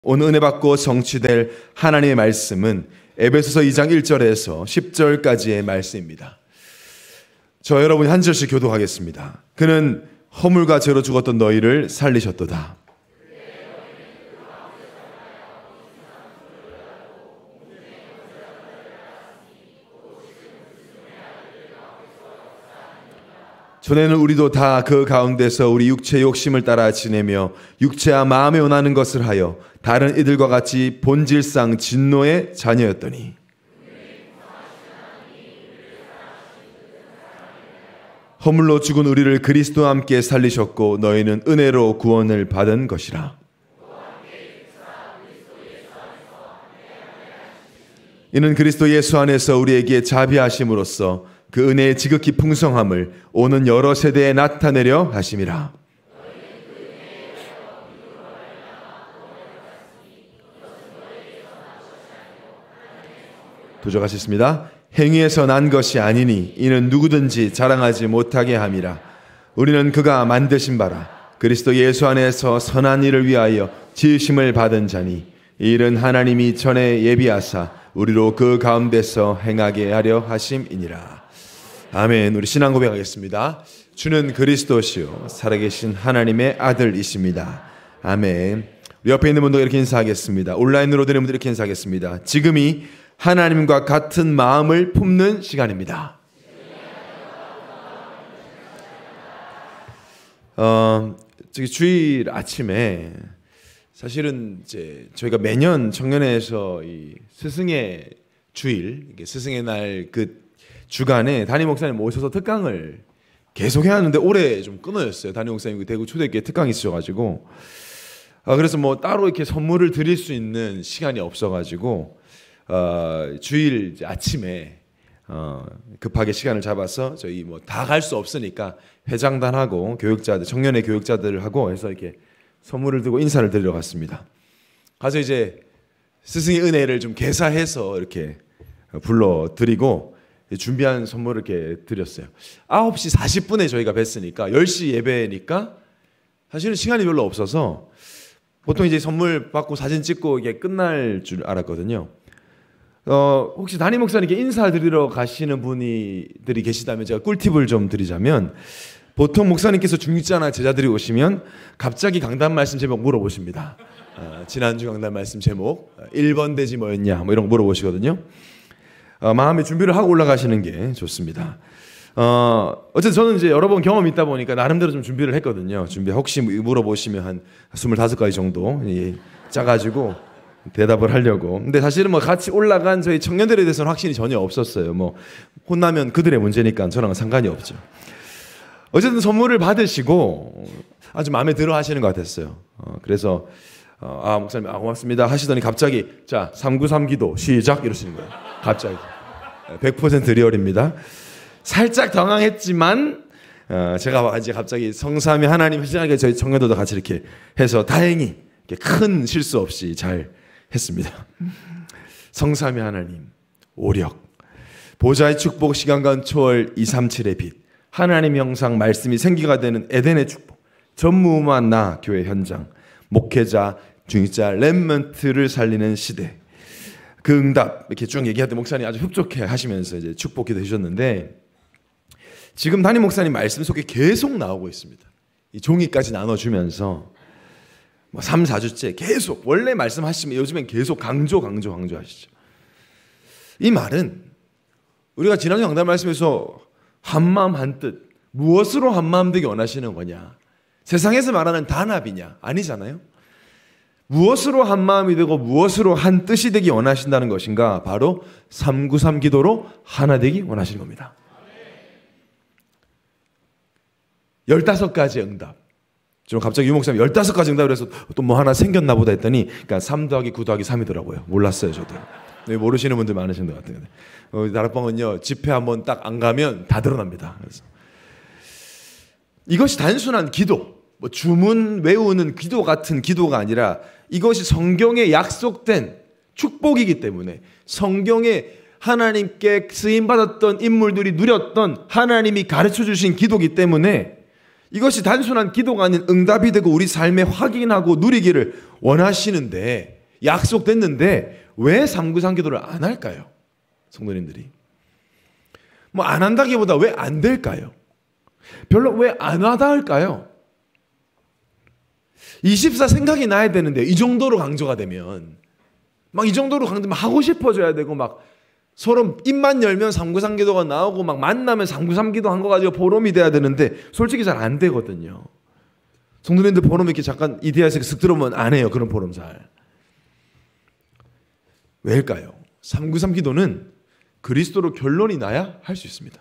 오늘 은혜 받고 성취될 하나님의 말씀은 에베소서 2장 1절에서 10절까지의 말씀입니다. 저 여러분이 한 절씩 교독하겠습니다. 그는 허물과 죄로 죽었던 너희를 살리셨도다. 전에는 우리도 다 그 가운데서 우리 육체의 욕심을 따라 지내며 육체와 마음에 원하는 것을 하여 다른 이들과 같이 본질상 진노의 자녀였더니 허물로 죽은 우리를 그리스도와 함께 살리셨고 너희는 은혜로 구원을 받은 것이라. 이는 그리스도 예수 안에서 우리에게 자비하심으로써 그 은혜의 지극히 풍성함을 오는 여러 세대에 나타내려 하심이라. 도적하셨습니다. 행위에서 난 것이 아니니 이는 누구든지 자랑하지 못하게 함이라. 우리는 그가 만드신 바라 그리스도 예수 안에서 선한 일을 위하여 지으심을 받은 자니 이 일은 하나님이 전에 예비하사 우리로 그 가운데서 행하게 하려 하심이니라. 아멘. 우리 신앙 고백하겠습니다. 주는 그리스도시요 살아계신 하나님의 아들이십니다. 아멘. 우리 옆에 있는 분도 이렇게 인사하겠습니다. 온라인으로 드리는 분들 이렇게 인사하겠습니다. 지금이 하나님과 같은 마음을 품는 시간입니다. 주일 아침에 사실은 이제 저희가 매년 청년회에서 이 스승의 주일, 스승의 날 그 주간에 담임 목사님 모셔서 특강을 계속 해야 하는데 올해 좀 끊어졌어요. 담임 목사님 대구 초대교회 특강 있으셔가지고 그래서 뭐 따로 이렇게 선물을 드릴 수 있는 시간이 없어가지고 주일 아침에 급하게 시간을 잡아서 저희 뭐 다 갈 수 없으니까 회장단하고 교육자들, 청년회 교육자들하고 해서 이렇게 선물을 들고 인사를 드리러 갔습니다. 가서 이제 스승의 은혜를 좀 개사해서 이렇게 불러드리고 준비한 선물을 이렇게 드렸어요. 9시 40분에 저희가 뵀으니까 10시 예배니까 사실은 시간이 별로 없어서 보통 이제 선물 받고 사진 찍고 이게 끝날 줄 알았거든요. 혹시 담임 목사님께 인사드리러 가시는 분들이 계시다면 제가 꿀팁을 좀 드리자면 보통 목사님께서 중직자나 제자들이 오시면 갑자기 강단 말씀 제목 물어보십니다. 지난주 강단 말씀 제목 1번 대지 뭐였냐 뭐 이런 거 물어보시거든요. 마음의 준비를 하고 올라가시는 게 좋습니다. 어쨌든 저는 이제 여러 번 경험이 있다 보니까 나름대로 좀 준비를 했거든요. 혹시 물어보시면 한 25가지 정도 짜가지고 대답을 하려고. 근데 사실은 뭐 같이 올라간 저희 청년들에 대해서는 확신이 전혀 없었어요. 뭐 혼나면 그들의 문제니까 저랑은 상관이 없죠. 어쨌든 선물을 받으시고 아주 마음에 들어 하시는 것 같았어요. 그래서 목사님 고맙습니다 하시더니 갑자기 자 393 기도 시작 이러시는 거예요. 갑자기 100% 리얼입니다. 살짝 당황했지만 제가 이제 갑자기 성삼위 하나님 신앙에 저희 청년들도 같이 이렇게 해서 다행히 이렇게 큰 실수 없이 잘 했습니다. 성삼위 하나님 오력 보좌의 축복 시간간 초월 237의 빛 하나님 형상 말씀이 생기가 되는 에덴의 축복 전무후무한 나 교회 현장 목회자 중직자 렘넌트를 살리는 시대 그 응답 이렇게 쭉 얘기할 때 목사님 아주 흡족해 하시면서 이제 축복 기도 해주셨는데 지금 담임 목사님 말씀 속에 계속 나오고 있습니다. 이 종이까지 나눠주면서 뭐 3, 4주째 계속 원래 말씀하시면 요즘엔 계속 강조하시죠. 이 말은 우리가 지난주 강단 말씀에서 한마음 한뜻 무엇으로 한마음 되기 원하시는 거냐 세상에서 말하는 단합이냐 아니잖아요. 무엇으로 한마음이 되고 무엇으로 한 뜻이 되기 원하신다는 것인가 바로 393 기도로 하나 되기 원하시는 겁니다. 15가지 응답 좀 갑자기 유 목사님 15가지 응답을 해서 또 뭐 하나 생겼나 보다 했더니 그러니까 3 더하기 9 더하기 3이더라고요. 몰랐어요 저도. 모르시는 분들 많으신 것 같은데 다락방은요 집회 한번 딱 안 가면 다 드러납니다. 그래서 이것이 단순한 기도 뭐 주문 외우는 기도 같은 기도가 아니라 이것이 성경에 약속된 축복이기 때문에 성경에 하나님께 쓰임받았던 인물들이 누렸던 하나님이 가르쳐 주신 기도이기 때문에 이것이 단순한 기도가 아닌 응답이 되고 우리 삶에 확인하고 누리기를 원하시는데, 약속됐는데 왜 393 기도를 안 할까요? 성도님들이 뭐 안 한다기보다 왜 안 될까요? 별로 왜 안 와닿을까요? 24 생각이 나야 되는데 이 정도로 강조가 되면, 막 이 정도로 강조되면 하고 싶어져야 되고, 막 서로 입만 열면 393 기도가 나오고, 막 만나면 393 기도 한 거 가지고 보람이 돼야 되는데 솔직히 잘 안 되거든요. 성도님들 보람 이렇게 잠깐 이데아에서 쓱 들어오면 안 해요. 그런 보람 잘. 왜일까요? 393 기도는 그리스도로 결론이 나야 할 수 있습니다.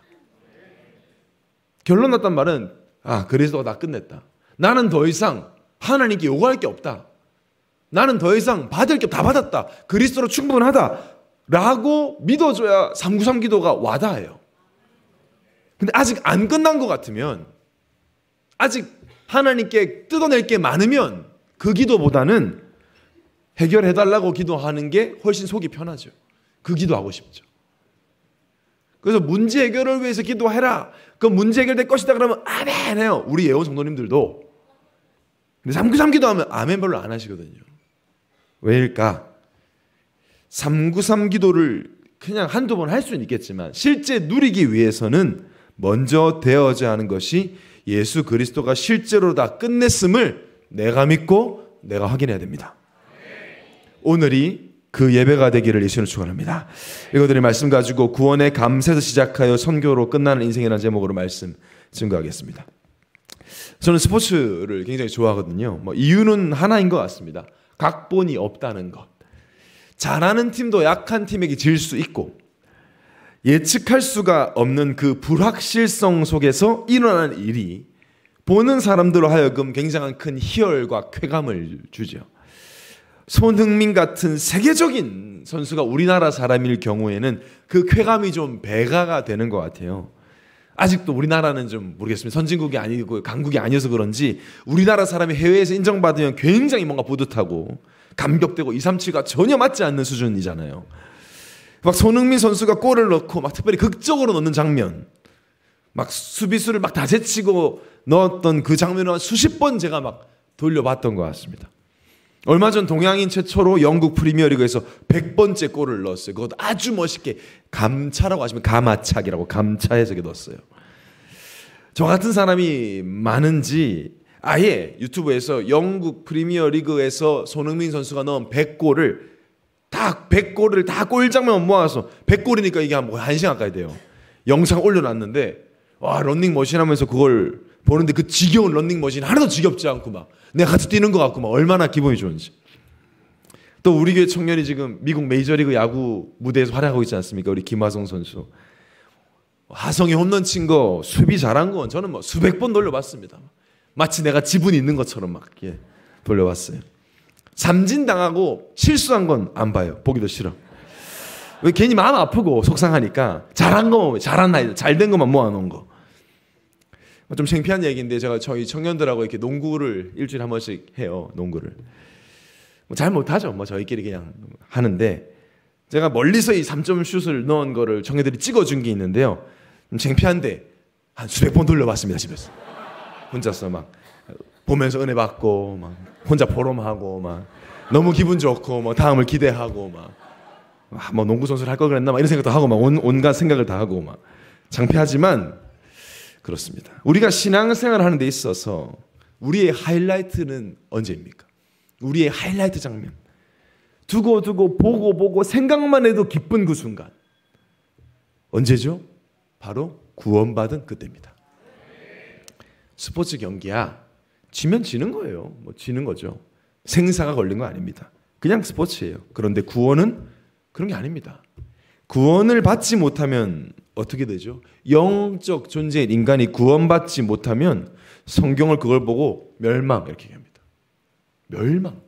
결론 났단 말은, 아, 그리스도가 다 끝냈다. 나는 더 이상 하나님께 요구할 게 없다. 나는 더 이상 받을 게 다 받았다. 그리스도로 충분하다. 라고 믿어줘야 393 기도가 와닿아요. 근데 아직 안 끝난 것 같으면, 아직 하나님께 뜯어낼 게 많으면 그 기도보다는 해결해달라고 기도하는 게 훨씬 속이 편하죠. 그 기도하고 싶죠. 그래서 문제 해결을 위해서 기도해라. 그 문제 해결될 것이다 그러면 아멘 해요. 우리 예원 성도님들도. 근데 393 기도하면 아멘 별로 안 하시거든요. 왜일까? 393 기도를 그냥 한두 번 할 수는 있겠지만 실제 누리기 위해서는 먼저 되어져야 하는 것이 예수 그리스도가 실제로 다 끝냈음을 내가 믿고 내가 확인해야 됩니다. 오늘이 그 예배가 되기를 예수님으로 축원합니다. 이거들의 말씀 가지고 구원의 감사에서 시작하여 선교로 끝나는 인생이라는 제목으로 말씀 증거하겠습니다. 저는 스포츠를 굉장히 좋아하거든요. 뭐 이유는 하나인 것 같습니다. 각본이 없다는 것. 잘하는 팀도 약한 팀에게 질 수 있고, 예측할 수가 없는 그 불확실성 속에서 일어나는 일이 보는 사람들로 하여금 굉장한 큰 희열과 쾌감을 주죠. 손흥민 같은 세계적인 선수가 우리나라 사람일 경우에는 그 쾌감이 좀 배가가 되는 것 같아요. 아직도 우리나라는 좀 모르겠습니다. 선진국이 아니고 강국이 아니어서 그런지 우리나라 사람이 해외에서 인정받으면 굉장히 뭔가 뿌듯하고 감격되고 237가 전혀 맞지 않는 수준이잖아요. 막 손흥민 선수가 골을 넣고 막 특별히 극적으로 넣는 장면, 막 수비수를 막 다 제치고 넣었던 그 장면을 수십 번 제가 막 돌려봤던 것 같습니다. 얼마 전 동양인 최초로 영국 프리미어리그에서 100번째 골을 넣었어요. 그것도 아주 멋있게 감차라고 하시면 가마차기라고 감차해서 넣었어요. 저 같은 사람이 많은지 아예 유튜브에서 영국 프리미어리그에서 손흥민 선수가 넣은 100골을 다 골장면 모아서 100골이니까 이게 한 1시간 가까이 돼요. 영상 올려놨는데 와, 런닝머신 하면서 그걸 보는데 그 지겨운 런닝머신 하나도 지겹지 않고 막 내가 같이 뛰는 것 같고 막 얼마나 기분이 좋은지. 또 우리 교회 청년이 지금 미국 메이저리그 야구 무대에서 활약하고 있지 않습니까? 우리 김하성 선수. 하성이 홈런 친 거, 수비 잘한 건 저는 뭐 수백 번 돌려봤습니다. 마치 내가 지분이 있는 것처럼 막 돌려봤어요. 삼진 당하고 실수한 건 안 봐요. 보기도 싫어. 왜 괜히 마음 아프고 속상하니까 잘한 거, 잘한 아이들, 잘된 것만 모아놓은 거. 좀 창피한 얘기인데 제가 저희 청년들하고 이렇게 농구를 일주일에 한 번씩 해요. 농구를. 잘 못하죠. 저희끼리 그냥 하는데 제가 멀리서 이 3점 슛을 넣은 거를 청년들이 찍어준 게 있는데요. 좀 창피한데 한 수백 번 돌려봤습니다. 집에서. 혼자서 막 보면서 은혜 받고 막 혼자 보름하고 막 너무 기분 좋고 뭐 다음을 기대하고 막 농구 선수를 할 걸 그랬나 막 이런 생각도 하고 막 온갖 생각을 다 하고 막 창피하지만 그렇습니다. 우리가 신앙생활을 하는 데 있어서 우리의 하이라이트는 언제입니까? 우리의 하이라이트 장면. 두고 보고 생각만 해도 기쁜 그 순간. 언제죠? 바로 구원받은 그때입니다. 스포츠 경기야. 지면 지는 거예요. 지는 거죠. 생사가 걸린 거 아닙니다. 그냥 스포츠예요. 그런데 구원은 그런 게 아닙니다. 구원을 받지 못하면 어떻게 되죠? 영적 존재인 인간이 구원받지 못하면 성경을 그걸 보고 멸망 이렇게 얘기합니다. 멸망,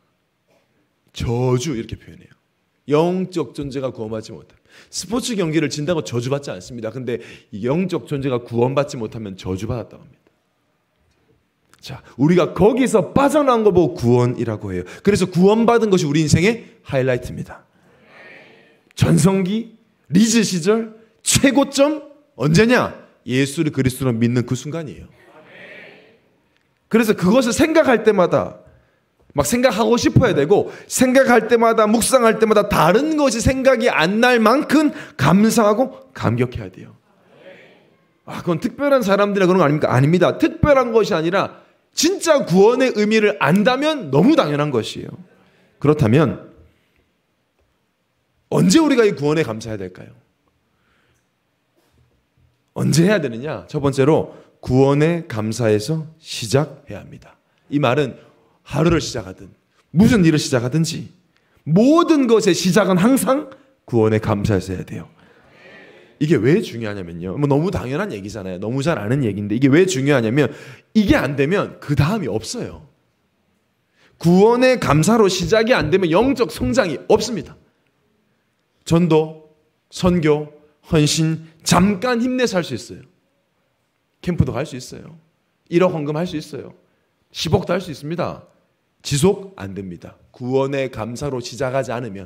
저주 이렇게 표현해요. 영적 존재가 구원받지 못하면. 스포츠 경기를 진다고 저주받지 않습니다. 근데 영적 존재가 구원받지 못하면 저주받았다고 합니다. 자, 우리가 거기서 빠져나온 거 보고 구원이라고 해요. 그래서 구원받은 것이 우리 인생의 하이라이트입니다. 전성기, 리즈 시절 최고점 언제냐? 예수를 그리스도로 믿는 그 순간이에요. 그래서 그것을 생각할 때마다 막 생각하고 싶어야 되고, 생각할 때마다, 묵상할 때마다 다른 것이 생각이 안 날 만큼 감사하고 감격해야 돼요. 그건 특별한 사람들이나 그런 거 아닙니까? 아닙니다. 특별한 것이 아니라 진짜 구원의 의미를 안다면 너무 당연한 것이에요. 그렇다면 언제 우리가 이 구원에 감사해야 될까요? 언제 해야 되느냐? 첫 번째로 구원에 감사해서 시작해야 합니다. 이 말은 하루를 시작하든 무슨 일을 시작하든지 모든 것의 시작은 항상 구원에 감사해서 해야 돼요. 이게 왜 중요하냐면요. 너무 당연한 얘기잖아요. 너무 잘 아는 얘기인데 이게 왜 중요하냐면 이게 안 되면 그 다음이 없어요. 구원의 감사로 시작이 안 되면 영적 성장이 없습니다. 전도, 선교, 헌신 잠깐 힘내서 할 수 있어요. 캠프도 갈 수 있어요. 1억 헌금할 수 있어요. 10억도 할 수 있습니다. 지속 안 됩니다. 구원의 감사로 시작하지 않으면.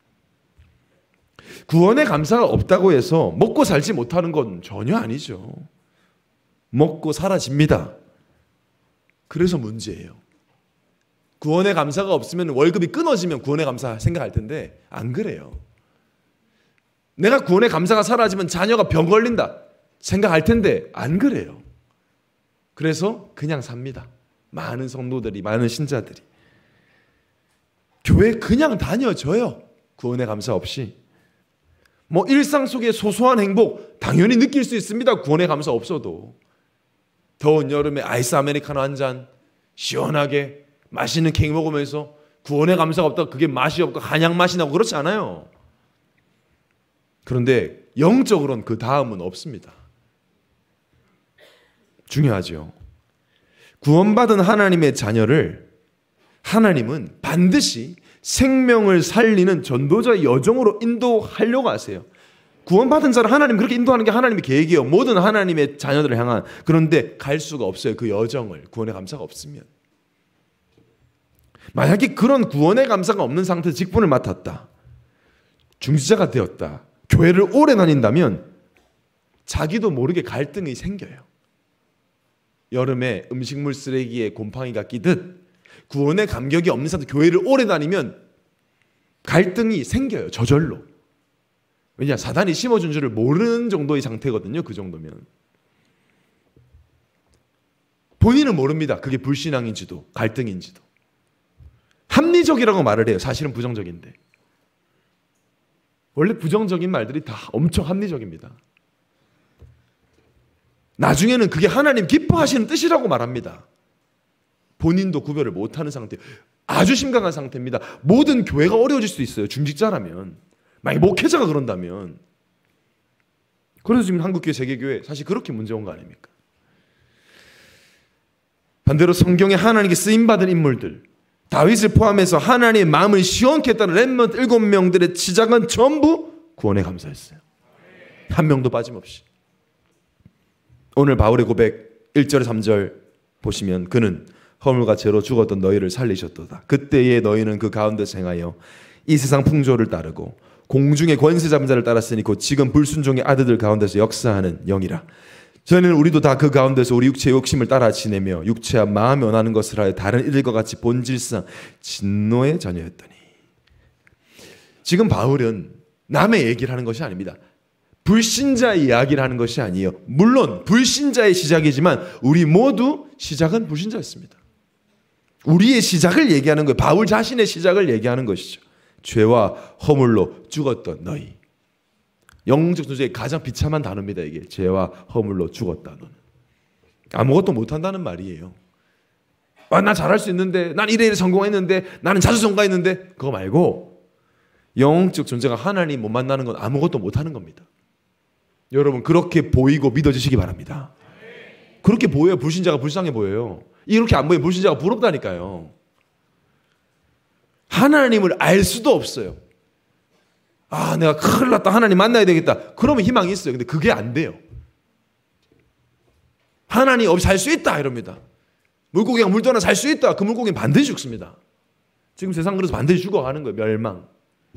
구원의 감사가 없다고 해서 먹고 살지 못하는 건 전혀 아니죠. 먹고 사라집니다. 그래서 문제예요. 구원의 감사가 없으면 월급이 끊어지면 구원의 감사 생각할 텐데 안 그래요. 내가 구원의 감사가 사라지면 자녀가 병 걸린다 생각할 텐데 안 그래요. 그래서 그냥 삽니다. 많은 성도들이, 많은 신자들이 교회 그냥 다녀져요. 구원의 감사 없이. 일상 속의 소소한 행복 당연히 느낄 수 있습니다. 구원의 감사 없어도. 더운 여름에 아이스 아메리카노 한 잔 시원하게 맛있는 케이크 먹으면서 구원의 감사가 없다고 그게 맛이 없고 한약 맛이 나고 그렇지 않아요. 그런데 영적으로는 그 다음은 없습니다. 중요하죠. 구원받은 하나님의 자녀를 하나님은 반드시 생명을 살리는 전도자의 여정으로 인도하려고 하세요. 구원받은 자를 하나님 그렇게 인도하는 게 하나님의 계획이에요. 모든 하나님의 자녀들을 향한. 그런데 갈 수가 없어요. 그 여정을. 구원의 감사가 없으면. 만약에 그런 구원의 감사가 없는 상태에서 직분을 맡았다. 중지자가 되었다. 교회를 오래 다닌다면 자기도 모르게 갈등이 생겨요. 여름에 음식물 쓰레기에 곰팡이가 끼듯 구원의 감격이 없는 상태 교회를 오래 다니면 갈등이 생겨요. 저절로. 왜냐? 사단이 심어준 줄을 모르는 정도의 상태거든요. 그 정도면. 본인은 모릅니다. 그게 불신앙인지도 갈등인지도. 합리적이라고 말을 해요. 사실은 부정적인데. 원래 부정적인 말들이 다 엄청 합리적입니다. 나중에는 그게 하나님 기뻐하시는 뜻이라고 말합니다. 본인도 구별을 못하는 상태, 아주 심각한 상태입니다. 모든 교회가 어려워질 수도 있어요. 중직자라면. 만약 목회자가 그런다면. 그래서 지금 한국교회, 세계교회 사실 그렇게 문제 온 거 아닙니까? 반대로 성경에 하나님께 쓰임받은 인물들, 다윗을 포함해서 하나님의 마음을 시원케 했다는 렘넌트 7명들의 시작은 전부 구원에 감사했어요. 한 명도 빠짐없이. 오늘 바울의 고백 1절 3절 보시면 그는 허물과 죄로 죽었던 너희를 살리셨도다. 그때에 너희는 그 가운데서 행하여 이 세상 풍조를 따르고 공중의 권세 잡은 자를 따랐으니 곧 지금 불순종의 아들들 가운데서 역사하는 영이라. 저희는 우리도 다 그 가운데서 우리 육체의 욕심을 따라 지내며 육체와 마음이 원하는 것을 하여 다른 이들과 같이 본질상 진노의 자녀였더니. 지금 바울은 남의 얘기를 하는 것이 아닙니다. 불신자의 이야기를 하는 것이 아니에요. 물론 불신자의 시작이지만 우리 모두 시작은 불신자였습니다. 우리의 시작을 얘기하는 거예요. 바울 자신의 시작을 얘기하는 것이죠. 죄와 허물로 죽었던 너희. 영적 존재의 가장 비참한 단어입니다. 이게 죄와 허물로 죽었다 너는. 아무것도 못한다는 말이에요. 나 잘할 수 있는데, 난 이래 성공했는데, 나는 자수성가했는데, 그거 말고 영적 존재가 하나님 못 만나는 건 아무것도 못하는 겁니다. 여러분 그렇게 보이고 믿어지시기 바랍니다. 그렇게 보여요. 불신자가 불쌍해 보여요. 이렇게 안 보이면 불신자가 부럽다니까요. 하나님을 알 수도 없어요. 내가 큰일 났다. 하나님 만나야 되겠다. 그러면 희망이 있어요. 근데 그게 안 돼요. 하나님 없이 살 수 있다 이럽니다. 물고기가 물 떠나 살 수 있다. 그 물고기는 반드시 죽습니다. 지금 세상 그래서 반드시 죽어가는 거예요. 멸망.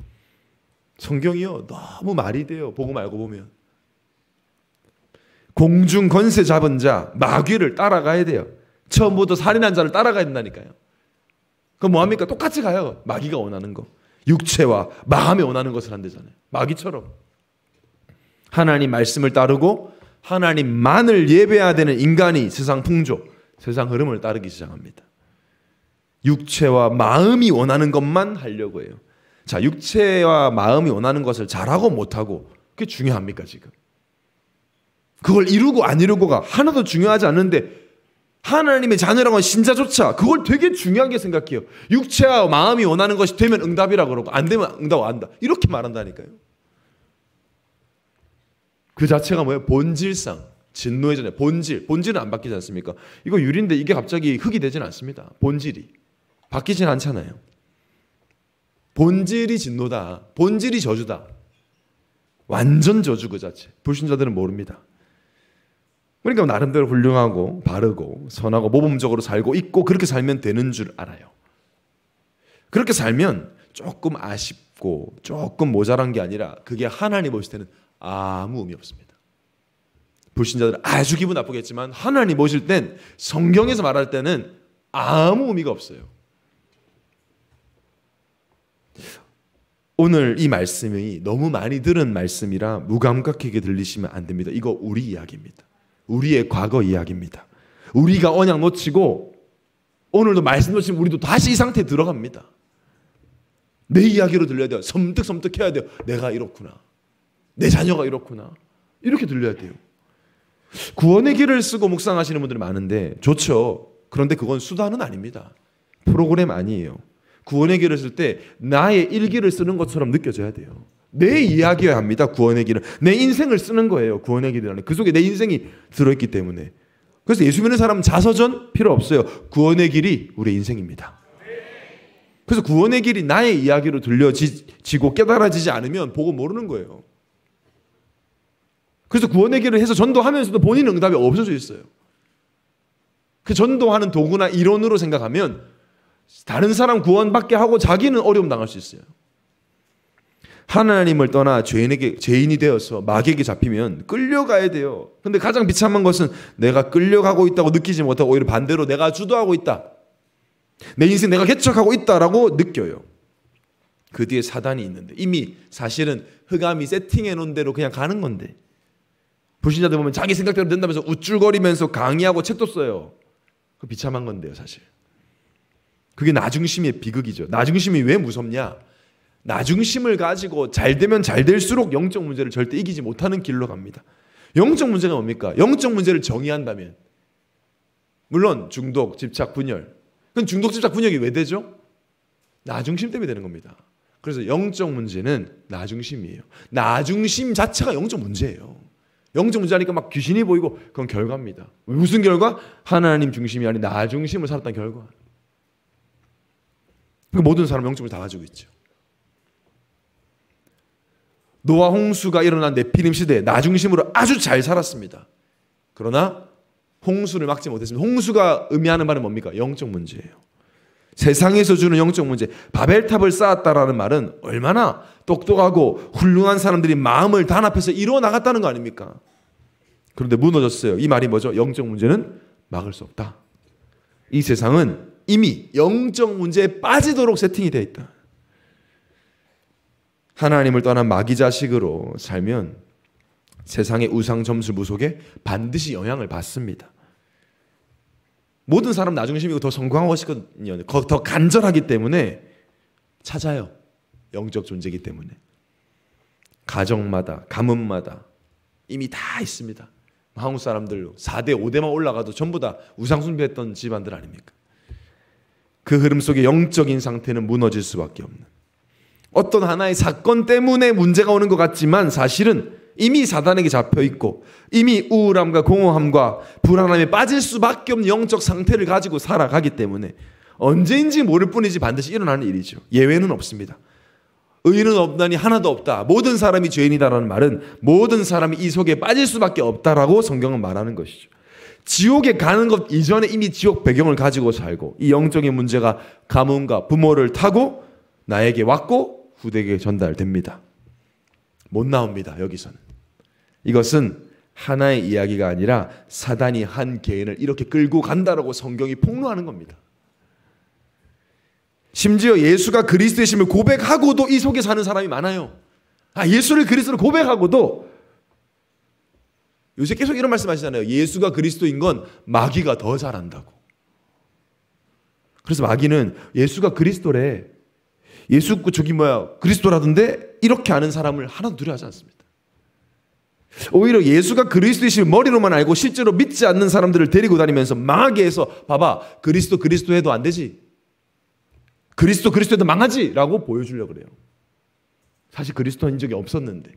성경이요 너무 말이 돼요. 보고 말고 보면. 공중 권세 잡은 자 마귀를 따라가야 돼요. 처음부터 살인한 자를 따라가야 된다니까요. 그럼 뭐합니까? 똑같이 가요. 마귀가 원하는 거. 육체와 마음이 원하는 것을 한대잖아요. 마귀처럼. 하나님 말씀을 따르고 하나님만을 예배해야 되는 인간이 세상 풍조, 세상 흐름을 따르기 시작합니다. 육체와 마음이 원하는 것만 하려고 해요. 자, 육체와 마음이 원하는 것을 잘하고 못하고 그게 중요합니까 지금? 그걸 이루고 안 이루고가 하나도 중요하지 않는데 하나님의 자녀라고 하는 신자조차 그걸 되게 중요하게 생각해요. 육체와 마음이 원하는 것이 되면 응답이라 그러고 안 되면 응답 안 한다. 이렇게 말한다니까요. 그 자체가 뭐예요? 본질상. 진노의 전에 본질은 안 바뀌지 않습니까? 이거 유리인데 이게 갑자기 흙이 되지는 않습니다. 본질이 바뀌진 않잖아요. 본질이 진노다. 본질이 저주다. 완전 저주 그 자체. 불신자들은 모릅니다. 그러니까 나름대로 훌륭하고 바르고 선하고 모범적으로 살고 있고 그렇게 살면 되는 줄 알아요. 그렇게 살면 조금 아쉽고 조금 모자란 게 아니라 그게 하나님 보실 때는 아무 의미 없습니다. 불신자들은 아주 기분 나쁘겠지만 하나님 보실 땐 성경에서 말할 때는 아무 의미가 없어요. 오늘 이 말씀이 너무 많이 들은 말씀이라 무감각하게 들리시면 안 됩니다. 이거 우리 이야기입니다. 우리의 과거 이야기입니다. 우리가 언약 놓치고 오늘도 말씀 놓치면 우리도 다시 이 상태에 들어갑니다. 내 이야기로 들려야 돼요. 섬뜩섬뜩해야 돼요. 내가 이렇구나. 내 자녀가 이렇구나. 이렇게 들려야 돼요. 구원의 길을 쓰고 묵상하시는 분들이 많은데 좋죠. 그런데 그건 수단은 아닙니다. 프로그램 아니에요. 구원의 길을 쓸 때 나의 일기를 쓰는 것처럼 느껴져야 돼요. 내 이야기여야 합니다. 구원의 길은. 내 인생을 쓰는 거예요. 구원의 길이라는. 그 속에 내 인생이 들어있기 때문에. 그래서 예수 믿는 사람은 자서전 필요 없어요. 구원의 길이 우리의 인생입니다. 그래서 구원의 길이 나의 이야기로 들려지고 깨달아지지 않으면 보고 모르는 거예요. 그래서 구원의 길을 해서 전도하면서도 본인 응답이 없어져 있어요. 그 전도하는 도구나 이론으로 생각하면 다른 사람 구원받게 하고 자기는 어려움 당할 수 있어요. 하나님을 떠나 죄인이 되어서 마귀에게 잡히면 끌려가야 돼요. 근데 가장 비참한 것은 내가 끌려가고 있다고 느끼지 못하고 오히려 반대로 내가 주도하고 있다. 내 인생 내가 개척하고 있다라고 느껴요. 그 뒤에 사단이 있는데 이미 사실은 흑암이 세팅해 놓은 대로 그냥 가는 건데 불신자들 보면 자기 생각대로 된다면서 우쭐거리면서 강의하고 책도 써요. 그 비참한 건데요 사실. 그게 나중심의 비극이죠. 나중심이 왜 무섭냐? 나중심을 가지고 잘 되면 잘 될수록 영적 문제를 절대 이기지 못하는 길로 갑니다. 영적 문제가 뭡니까? 영적 문제를 정의한다면 물론 중독, 집착, 분열. 그럼 중독, 집착, 분열이 왜 되죠? 나중심 때문에 되는 겁니다. 그래서 영적 문제는 나중심이에요. 나중심 자체가 영적 문제예요. 영적 문제하니까 막 귀신이 보이고 그건 결과입니다. 무슨 결과? 하나님 중심이 아닌 나중심을 살았다는 결과. 모든 사람 영적을 다 가지고 있죠. 노아 홍수가 일어난 네피림 시대에 나중심으로 아주 잘 살았습니다. 그러나 홍수를 막지 못했습니다. 홍수가 의미하는 바는 뭡니까? 영적 문제예요. 세상에서 주는 영적 문제. 바벨탑을 쌓았다라는 말은 얼마나 똑똑하고 훌륭한 사람들이 마음을 단합해서 이루어 나갔다는 거 아닙니까? 그런데 무너졌어요. 이 말이 뭐죠? 영적 문제는 막을 수 없다. 이 세상은 이미 영적 문제에 빠지도록 세팅이 되어 있다. 하나님을 떠난 마귀 자식으로 살면 세상의 우상 점수 무속에 반드시 영향을 받습니다. 모든 사람 나중심이고 더 성공하고 싶거든요. 더 간절하기 때문에 찾아요. 영적 존재이기 때문에. 가정마다 가문마다 이미 다 있습니다. 한국 사람들 4대 5대만 올라가도 전부 다 우상 숭배했던 집안들 아닙니까? 그 흐름 속에 영적인 상태는 무너질 수밖에 없는 어떤 하나의 사건 때문에 문제가 오는 것 같지만 사실은 이미 사단에게 잡혀있고 이미 우울함과 공허함과 불안함에 빠질 수밖에 없는 영적 상태를 가지고 살아가기 때문에 언제인지 모를 뿐이지 반드시 일어나는 일이죠. 예외는 없습니다. 의인은 없다니 하나도 없다. 모든 사람이 죄인이다라는 말은 모든 사람이 이 속에 빠질 수밖에 없다라고 성경은 말하는 것이죠. 지옥에 가는 것 이전에 이미 지옥 배경을 가지고 살고 이 영적인 문제가 가문과 부모를 타고 나에게 왔고 후대에게 전달됩니다. 못 나옵니다. 여기서는. 이것은 하나의 이야기가 아니라 사단이 한 개인을 이렇게 끌고 간다라고 성경이 폭로하는 겁니다. 심지어 예수가 그리스도이심을 고백하고도 이 속에 사는 사람이 많아요. 예수를 그리스도로 고백하고도 요새 계속 이런 말씀 하시잖아요. 예수가 그리스도인 건 마귀가 더 잘한다고. 그래서 마귀는 예수가 그리스도래, 예수 저기 그리스도라던데 이렇게 아는 사람을 하나도 두려워하지 않습니다. 오히려 예수가 그리스도이심을 머리로만 알고 실제로 믿지 않는 사람들을 데리고 다니면서 망하게 해서 봐봐, 그리스도 해도 안 되지, 그리스도 해도 망하지 라고 보여주려고 그래요. 사실 그리스도인 적이 없었는데.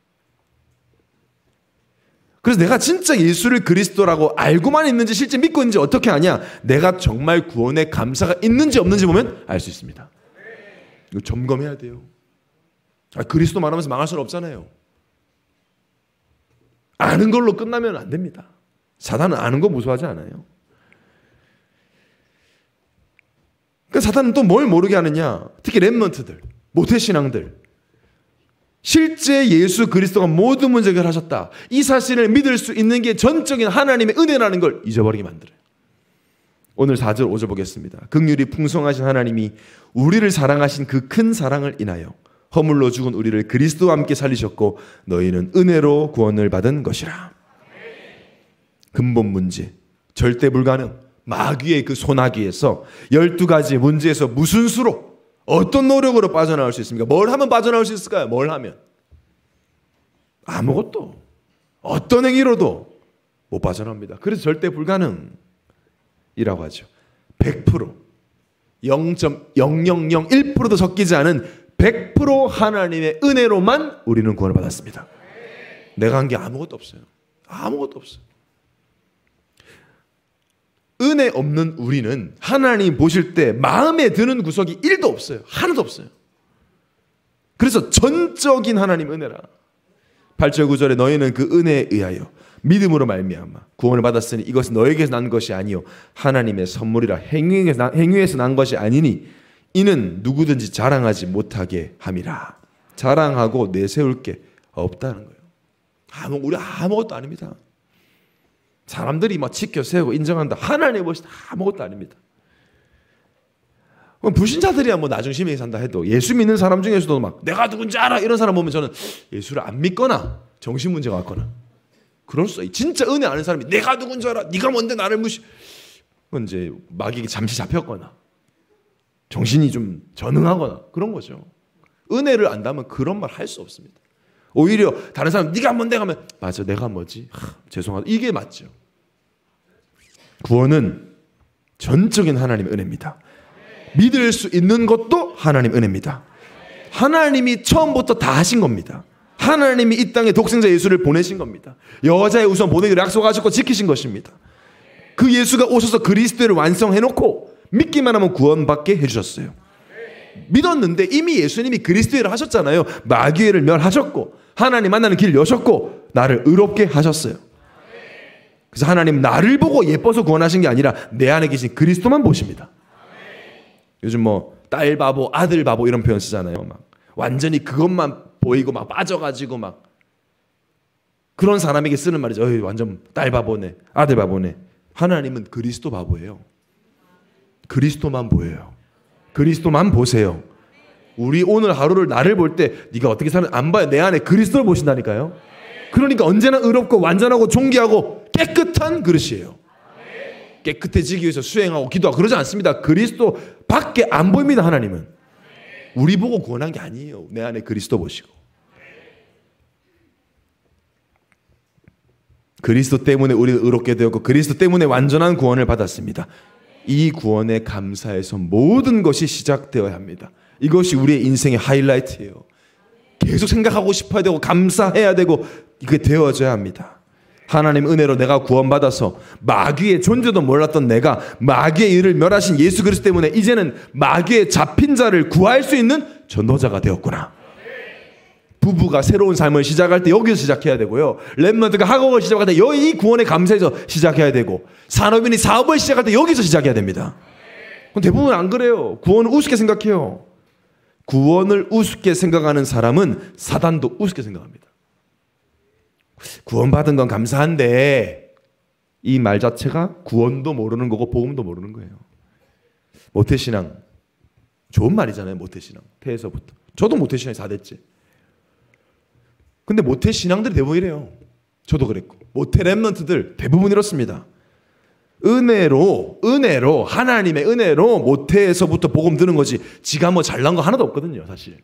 그래서 내가 진짜 예수를 그리스도라고 알고만 있는지 실제 믿고 있는지 어떻게 아냐? 내가 정말 구원의 감사가 있는지 없는지 보면 알 수 있습니다. 이거 점검해야 돼요. 그리스도 말하면서 망할 수는 없잖아요. 아는 걸로 끝나면 안 됩니다. 사단은 아는 거 무서워하지 않아요. 그러니까 사단은 또 뭘 모르게 하느냐? 특히 렘넌트들, 모태신앙들, 실제 예수 그리스도가 모든 문제 해결하셨다, 이 사실을 믿을 수 있는 게 전적인 하나님의 은혜라는 걸 잊어버리게 만들어요. 오늘 4절 5절 보겠습니다. 긍휼이 풍성하신 하나님이 우리를 사랑하신 그 큰 사랑을 인하여 허물로 죽은 우리를 그리스도와 함께 살리셨고 너희는 은혜로 구원을 받은 것이라. 근본 문제, 절대 불가능, 마귀의 그 소나기에서 12가지 문제에서 무슨 수로, 어떤 노력으로 빠져나올 수 있습니까? 뭘 하면 빠져나올 수 있을까요? 뭘 하면? 아무것도, 어떤 행위로도 못 빠져나옵니다. 그래서 절대 불가능이라고 하죠. 100%, 0.0001%도 섞이지 않은 100% 하나님의 은혜로만 우리는 구원을 받았습니다. 내가 한 게 아무것도 없어요. 아무것도 없어요. 은혜 없는 우리는 하나님 보실 때 마음에 드는 구석이 1도 없어요. 하나도 없어요. 그래서 전적인 하나님 은혜라. 8절 9절에 너희는 그 은혜에 의하여 믿음으로 말미암아 구원을 받았으니 이것은 너에게서 난 것이 아니요 하나님의 선물이라. 행위에서 난 것이 아니니 이는 누구든지 자랑하지 못하게 함이라. 자랑하고 내세울 게 없다는 거예요. 우리 아무것도 아닙니다. 사람들이 막 지켜 세우고 인정한다, 하나님의 것이 아무것도 아닙니다. 불신자들이야 나중 심하게 산다 해도 예수 믿는 사람 중에서도 막 내가 누군지 알아 이런 사람 보면 저는 예수를 안 믿거나 정신 문제가 왔거나 그럴 수 있어요. 진짜 은혜 아는 사람이 내가 누군지 알아, 네가 뭔데 나를 무시, 그건 이제 마귀에게 잠시 잡혔거나 정신이 좀 전응하거나 그런 거죠. 은혜를 안다면 그런 말 할 수 없습니다. 오히려 다른 사람 네가 뭔데 하면 맞아, 내가 뭐지, 죄송하다, 이게 맞죠. 구원은 전적인 하나님의 은혜입니다. 믿을 수 있는 것도 하나님 은혜입니다. 하나님이 처음부터 다 하신 겁니다. 하나님이 이 땅에 독생자 예수를 보내신 겁니다. 여자의 우선 보내기로 약속하셨고 지키신 것입니다. 그 예수가 오셔서 그리스도를 완성해놓고 믿기만 하면 구원받게 해주셨어요. 믿었는데 이미 예수님이 그리스도를 하셨잖아요. 마귀를 멸하셨고 하나님 만나는 길 여셨고 나를 의롭게 하셨어요. 그래서 하나님 나를 보고 예뻐서 구원하신 게 아니라 내 안에 계신 그리스도만 보십니다. 요즘 딸 바보, 아들 바보 이런 표현 쓰잖아요. 막 완전히 그것만 보이고 막 빠져가지고 막 그런 사람에게 쓰는 말이죠. 완전 딸 바보네, 아들 바보네. 하나님은 그리스도 바보예요. 그리스도만 보여요. 그리스도만 보세요. 우리 오늘 하루를 나를 볼 때 네가 어떻게 사는 안 봐요. 내 안에 그리스도를 보신다니까요. 그러니까 언제나 의롭고 완전하고 존귀하고 깨끗한 그릇이에요. 깨끗해지기 위해서 수행하고 기도하고 그러지 않습니다. 그리스도 밖에 안 보입니다. 하나님은 우리 보고 구원한 게 아니에요. 내 안에 그리스도 보시고 그리스도 때문에 우리는 의롭게 되었고 그리스도 때문에 완전한 구원을 받았습니다. 이 구원에 감사해서 모든 것이 시작되어야 합니다. 이것이 우리의 인생의 하이라이트예요. 계속 생각하고 싶어야 되고 감사해야 되고 이게 되어져야 합니다. 하나님 은혜로 내가 구원받아서 마귀의 존재도 몰랐던 내가 마귀의 일을 멸하신 예수 그리스도 때문에 이제는 마귀의 잡힌 자를 구할 수 있는 전도자가 되었구나. 부부가 새로운 삶을 시작할 때 여기서 시작해야 되고요. 렘넌트가 학업을 시작할 때 이 구원에 감사해서 시작해야 되고 산업인이 사업을 시작할 때 여기서 시작해야 됩니다. 대부분 안 그래요. 구원을 우습게 생각해요. 구원을 우습게 생각하는 사람은 사단도 우습게 생각합니다. 구원받은 건 감사한데 이 말 자체가 구원도 모르는 거고 복음도 모르는 거예요. 모태신앙 좋은 말이잖아요. 모태신앙 태에서부터. 저도 모태신앙이 4대째. 근데 모태신앙들이 대부분 이래요. 저도 그랬고 모태 렘넌트들 대부분 이렇습니다. 은혜로 하나님의 은혜로 모태에서부터 복음 드는 거지 지가 뭐 잘난 거 하나도 없거든요. 사실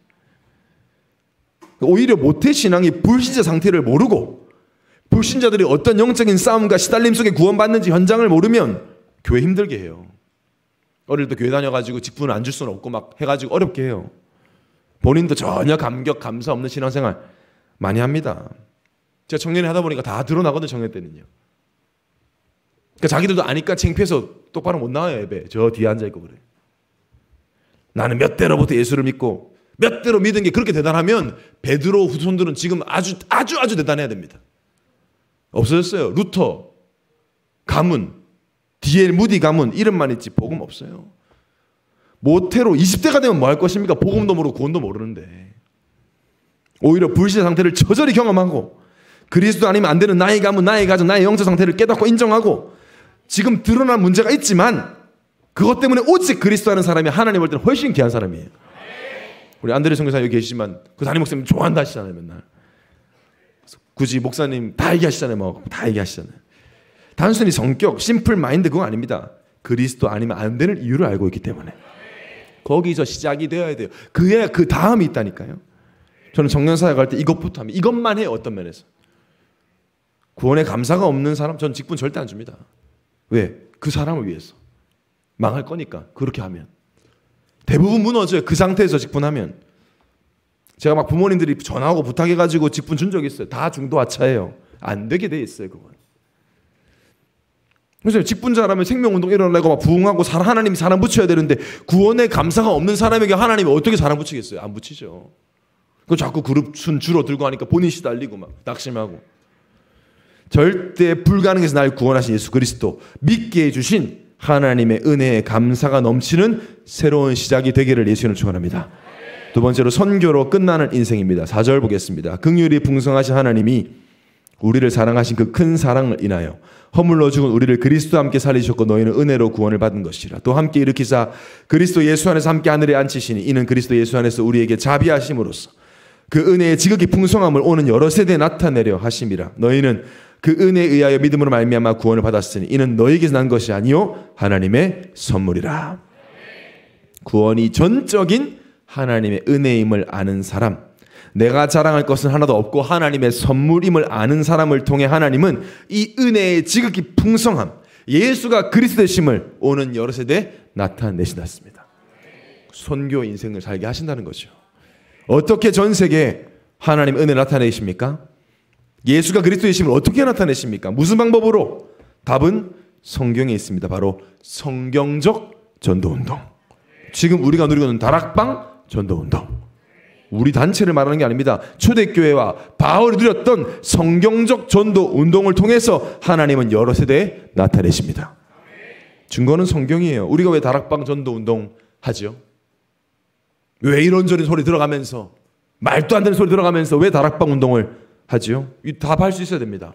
오히려 모태신앙이 불신자 상태를 모르고 불신자들이 어떤 영적인 싸움과 시달림 속에 구원받는지 현장을 모르면 교회 힘들게 해요. 어릴 때 교회 다녀가지고 직분을 안 줄 수는 없고 막 해가지고 어렵게 해요. 본인도 전혀 감격 감사 없는 신앙생활 많이 합니다. 제가 청년회 하다 보니까 다 드러나거든요. 청년 때는요. 그러니까 자기들도 아니까 창피해서 똑바로 못 나와요. 예배. 저 뒤에 앉아있고 그래. 나는 몇 대로부터 예수를 믿고 몇 대로 믿은 게 그렇게 대단하면 베드로 후손들은 지금 아주 대단해야 됩니다. 없어졌어요. 루터, 가문, D.L. 무디 가문 이름만 있지 복음 없어요. 모태로 20대가 되면 뭐 할 것입니까? 복음도 모르고 구원도 모르는데 오히려 불신의 상태를 저절히 경험하고 그리스도 아니면 안 되는 나의 가문, 나의 가정, 나의 영적 상태를 깨닫고 인정하고 지금 드러난 문제가 있지만 그것 때문에 오직 그리스도 하는 사람이 하나님 볼 때는 훨씬 귀한 사람이에요. 우리 안드레 선교사 여기 계시지만 그 담임 목사님 좋아한다 하시잖아요. 맨날 굳이 목사님 다 얘기하시잖아요. 뭐 다 얘기하시잖아요. 단순히 성격, 심플 마인드 그거 아닙니다. 그리스도 아니면 안 되는 이유를 알고 있기 때문에 거기서 시작이 되어야 돼요. 그래야 그 다음이 있다니까요. 저는 청년사역 할 때 이것부터 하면 이것만 해요. 어떤 면에서 구원에 감사가 없는 사람 전 직분 절대 안 줍니다. 왜? 그 사람을 위해서 망할 거니까. 그렇게 하면 대부분 무너져요. 그 상태에서 직분하면. 제가 막 부모님들이 전화하고 부탁해가지고 직분 준 적이 있어요. 다 중도하차예요. 안 되게 돼 있어요. 그건. 그래서 직분자라면 생명운동 일어나고 막 부흥하고 하나님이 사람 붙여야 되는데 구원에 감사가 없는 사람에게 하나님이 어떻게 사람 붙이겠어요? 안 붙이죠. 그 자꾸 그룹 순 주로 들고 하니까 본인 시달리고 막 낙심하고. 절대 불가능해서 날 구원하신 예수 그리스도 믿게 해주신 하나님의 은혜에 감사가 넘치는 새로운 시작이 되기를 예수님을 축원합니다. 두 번째로 선교로 끝나는 인생입니다. 4절 보겠습니다. 긍휼이 풍성하신 하나님이 우리를 사랑하신 그 큰 사랑을 인하여 허물로 죽은 우리를 그리스도와 함께 살리셨고 너희는 은혜로 구원을 받은 것이라. 또 함께 일으키사 그리스도 예수 안에서 함께 하늘에 앉히시니 이는 그리스도 예수 안에서 우리에게 자비하심으로써 그 은혜의 지극히 풍성함을 오는 여러 세대에 나타내려 하심이라. 너희는 그 은혜에 의하여 믿음으로 말미암아 구원을 받았으니 이는 너희에게서 난 것이 아니요 하나님의 선물이라. 구원이 전적인 하나님의 은혜임을 아는 사람, 내가 자랑할 것은 하나도 없고 하나님의 선물임을 아는 사람을 통해 하나님은 이 은혜의 지극히 풍성함, 예수가 그리스도심을 오는 여러 세대에 나타내신다습니다. 선교 인생을 살게 하신다는 거죠. 어떻게 전 세계에 하나님 은혜를 나타내십니까? 예수가 그리스도이심을 어떻게 나타내십니까? 무슨 방법으로? 답은 성경에 있습니다. 바로 성경적 전도운동. 지금 우리가 누리고 있는 다락방 전도운동. 우리 단체를 말하는 게 아닙니다. 초대교회와 바울이 누렸던 성경적 전도운동을 통해서 하나님은 여러 세대에 나타내십니다. 증거는 성경이에요. 우리가 왜 다락방 전도운동 하죠? 왜 이런저런 소리 들어가면서 말도 안 되는 소리 들어가면서 왜 다락방 운동을 하죠? 답할 수 있어야 됩니다.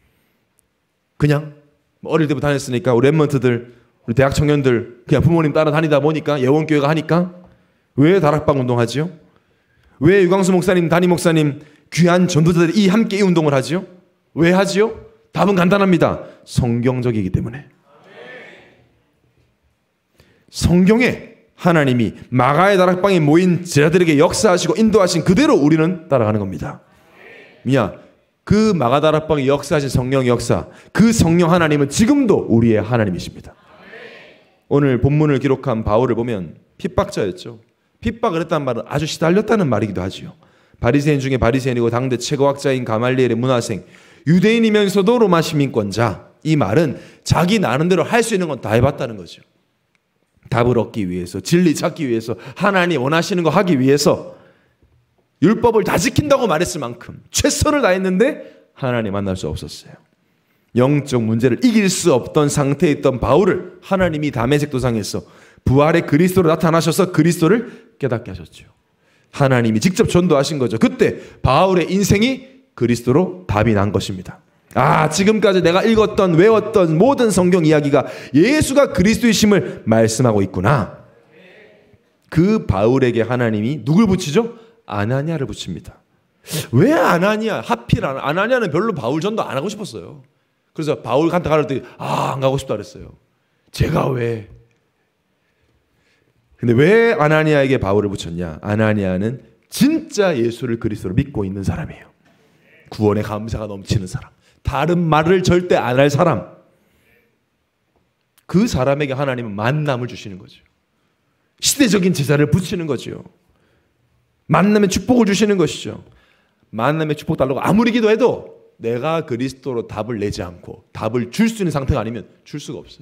그냥 어릴 때부터 다녔으니까 우리 랩먼트들, 우리 대학 청년들 그냥 부모님 따라 다니다 보니까 예원교회가 하니까 왜 다락방 운동하지요? 왜 유광수 목사님, 담임 목사님 귀한 전도자들이 함께 이 운동을 하지요? 왜 하지요? 답은 간단합니다. 성경적이기 때문에. 성경에 하나님이 마가의 다락방에 모인 제자들에게 역사하시고 인도하신 그대로 우리는 따라가는 겁니다. 그 마가 다락방에 역사하신 성령 역사, 그 성령 하나님은 지금도 우리의 하나님이십니다. 오늘 본문을 기록한 바울을 보면 핍박자였죠. 핍박을 했다는 말은 아주 시달렸다는 말이기도 하지요. 바리새인 중에 바리새인이고 당대 최고학자인 가말리엘의 문화생, 유대인이면서도 로마 시민권자. 이 말은 자기 나름대로 할 수 있는 건 다 해봤다는 거죠. 답을 얻기 위해서, 진리 찾기 위해서, 하나님 원하시는 거 하기 위해서 율법을 다 지킨다고 말했을 만큼 최선을 다했는데 하나님 만날 수 없었어요. 영적 문제를 이길 수 없던 상태에 있던 바울을 하나님이 다메섹 도상에서 부활의 그리스도로 나타나셔서 그리스도를 깨닫게 하셨죠. 하나님이 직접 전도하신 거죠. 그때 바울의 인생이 그리스도로 답이 난 것입니다. 아, 지금까지 내가 읽었던 외웠던 모든 성경 이야기가 예수가 그리스도이심을 말씀하고 있구나. 그 바울에게 하나님이 누굴 붙이죠? 아나니아를 붙입니다. 왜 아나니아? 하필 아나니아는 별로 바울 전도 안 하고 싶었어요. 그래서 바울한테 가를 때 안 가고 싶다 그랬어요. 제가 왜? 근데 왜 아나니아에게 바울을 붙였냐? 아나니아는 진짜 예수를 그리스도로 믿고 있는 사람이에요. 구원의 감사가 넘치는 사람. 다른 말을 절대 안 할 사람. 그 사람에게 하나님은 만남을 주시는 거죠. 시대적인 제사를 붙이는 거죠. 만남의 축복을 주시는 것이죠. 만남의 축복 달라고 아무리 기도해도 내가 그리스도로 답을 내지 않고 답을 줄 수 있는 상태가 아니면 줄 수가 없어요.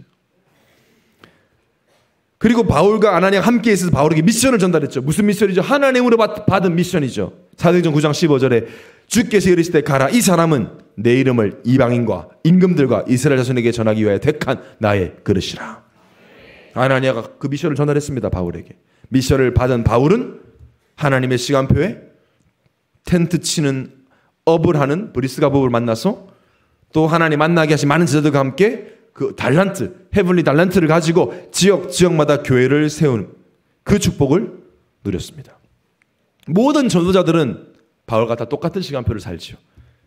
그리고 바울과 아나니아가 함께 있어서 바울에게 미션을 전달했죠. 무슨 미션이죠? 하나님으로 받은 미션이죠. 사도행전 9장 15절에 주께서 이르시되 가라. 이 사람은 내 이름을 이방인과 임금들과 이스라엘 자손에게 전하기 위하여 택한 나의 그릇이라. 아나니아가 그 미션을 전달했습니다. 바울에게. 미션을 받은 바울은 하나님의 시간표에 텐트 치는 업을 하는 브리스가 부부를 만나서 또 하나님 만나게 하신 많은 제자들과 함께 그 달란트, 헤블리 달란트를 가지고 지역마다 교회를 세우는 그 축복을 누렸습니다. 모든 전도자들은 바울과 다 똑같은 시간표를 살지요.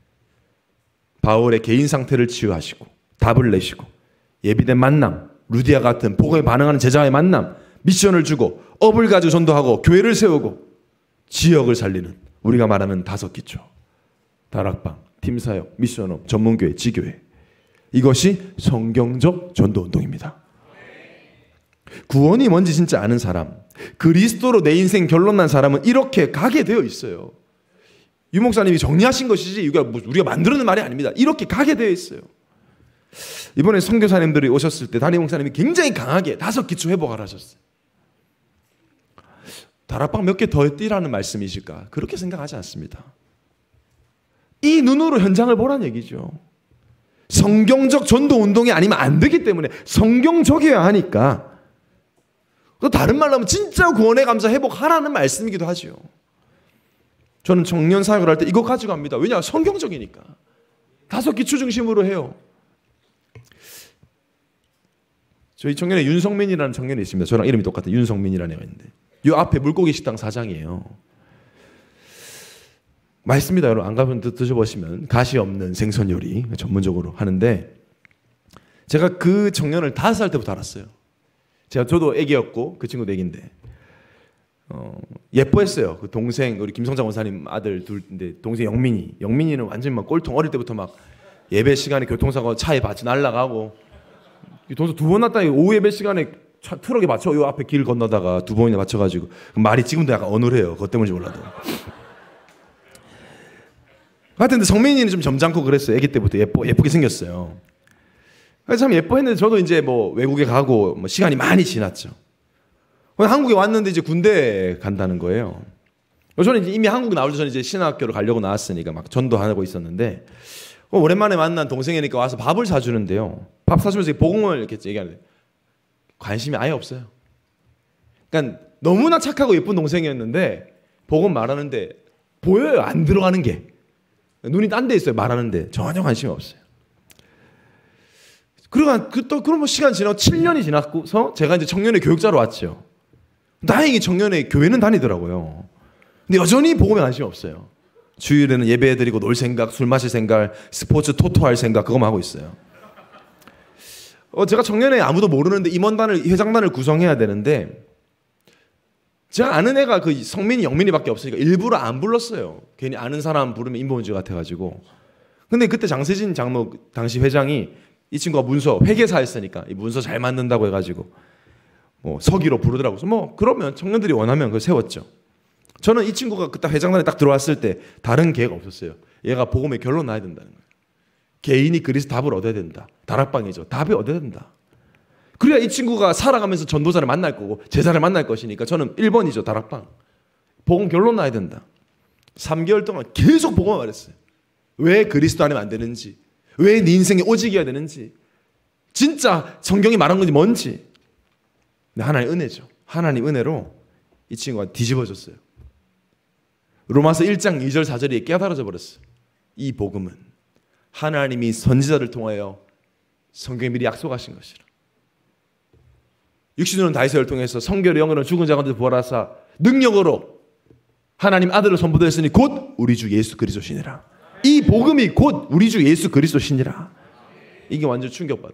바울의 개인 상태를 치유하시고 답을 내시고 예비된 만남, 루디아 같은 복음에 반응하는 제자의 만남, 미션을 주고 업을 가지고 전도하고 교회를 세우고 지역을 살리는 우리가 말하는 5기초. 다락방, 팀사역, 미션업, 전문교회, 지교회. 이것이 성경적 전도운동입니다. 구원이 뭔지 진짜 아는 사람, 그리스도로 내 인생 결론난 사람은 이렇게 가게 되어 있어요. 유 목사님이 정리하신 것이지 우리가 만들어낸 말이 아닙니다. 이렇게 가게 되어 있어요. 이번에 선교사님들이 오셨을 때 담임 목사님이 굉장히 강하게 5기초 회복하라 하셨어요. 다락방 몇 개 더 뛰라는 말씀이실까? 그렇게 생각하지 않습니다. 이 눈으로 현장을 보라는 얘기죠. 성경적 전도운동이 아니면 안 되기 때문에 성경적이어야 하니까. 또 다른 말로 하면 진짜 구원의 감사 회복하라는 말씀이기도 하죠. 저는 청년 사역을 할 때 이거 가지고 합니다. 왜냐? 성경적이니까. 5기초 중심으로 해요. 저희 청년에 윤성민이라는 청년이 있습니다. 저랑 이름이 똑같은 윤성민이라는 애가 있는데 이 앞에 물고기 식당 사장이에요. 맛있습니다. 여러분 안 가면 드셔보시면 가시 없는 생선 요리 전문적으로 하는데 제가 그 청년을 5살 때부터 알았어요. 저도 애기였고 그 친구도 애기인데 예뻐했어요. 그 동생 우리 김성장 원사님 아들 둘인데 동생 영민이는 완전 막 꼴통 어릴 때부터 막 예배 시간에 교통사고 차에 받쳐 날아가고 동생 2번 났다. 오후 예배 시간에 트럭에 맞춰 요 앞에 길 건너다가 2번이나 맞춰가지고 말이 지금도 약간 어눌해요. 그것 때문인지 몰라도. 하여튼 성민이는 좀 점잖고 그랬어요. 아기 때부터 예쁘게 생겼어요. 참 예뻐했는데 저도 이제 뭐 외국에 가고 뭐 시간이 많이 지났죠. 한국에 왔는데 이제 군대에 간다는 거예요. 저는 이제 이미 한국 나올 전에 이제 신학교를 가려고 나왔으니까 막 전도하고 있었는데 오랜만에 만난 동생이니까 와서 밥을 사주는데요. 밥 사주면서 복음을 이렇게 얘기하는데 관심이 아예 없어요. 그러니까 너무나 착하고 예쁜 동생이었는데 복음 말하는데 보여요. 안 들어가는 게. 눈이 딴 데 있어요. 말하는데 전혀 관심이 없어요. 그럼 시간 지나고 7년이 지나서 제가 이제 청년의 교육자로 왔죠. 다행히 청년의 교회는 다니더라고요. 근데 여전히 복음에 관심이 없어요. 주일에는 예배드리고 놀 생각, 술 마실 생각, 스포츠 토토할 생각 그거만 하고 있어요. 제가 청년회 아무도 모르는데 임원단을 회장단을 구성해야 되는데 제가 아는 애가 그 성민이 영민이밖에 없으니까 일부러 안 불렀어요. 괜히 아는 사람 부르면 인본주의 같아가지고. 근데 그때 장세진 장로 당시 회장이 이 친구가 문서 회계사였으니까 이 문서 잘 만든다고 해가지고 서기로 부르더라고요. 그래서 그러면 청년들이 원하면 그걸 세웠죠. 저는 이 친구가 그때 회장단에 딱 들어왔을 때 다른 계획 없었어요. 얘가 복음의 결론 나야 된다는 거예요. 개인이 그리스도 답을 얻어야 된다. 다락방이죠. 답을 얻어야 된다. 그래야 이 친구가 살아가면서 전도자를 만날 거고 제자를 만날 것이니까 저는 1번이죠. 다락방. 복음 결론 나야 된다. 3개월 동안 계속 복음을 말했어요. 왜 그리스도 안에면 안 되는지, 왜 네 인생이 오직이어야 되는지, 진짜 성경이 말한 건지 뭔지. 근데 하나님 은혜죠. 하나님 은혜로 이 친구가 뒤집어졌어요. 로마서 1장 2절 4절이 깨달아져 버렸어요. 이 복음은 하나님이 선지자를 통하여 성경에 미리 약속하신 것이라. 육신으로는 다윗을 통해서 성결의 영으로는 죽은 자 가운데 부활하사 능력으로 하나님 아들을 선포되었으니 곧 우리 주 예수 그리스도시니라. 이 복음이 곧 우리 주 예수 그리스도시니라. 이게 완전 충격받아.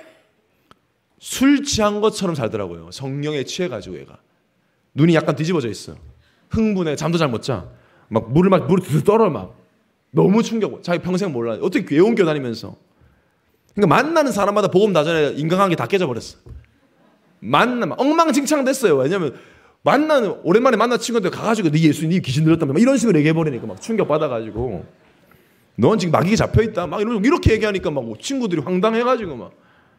술 취한 것처럼 살더라고요. 성령에 취해가지고 얘가 눈이 약간 뒤집어져 있어. 흥분해. 잠도 잘 못 자. 막 물을 떨어. 막 너무 충격. 자기 평생 몰라. 어떻게 예언교 다니면서. 그러니까 만나는 사람마다 복음 나전에 인간관계 다 깨져버렸어. 엉망진창 됐어요. 왜냐면 오랜만에 만난 친구들 가가지고 네 예수님 네 귀신 들었다며 이런 식으로 얘기해버리니까 막 충격 받아가지고 넌 지금 마귀에 잡혀있다 막 이렇게 얘기하니까 막 친구들이 황당해가지고 막.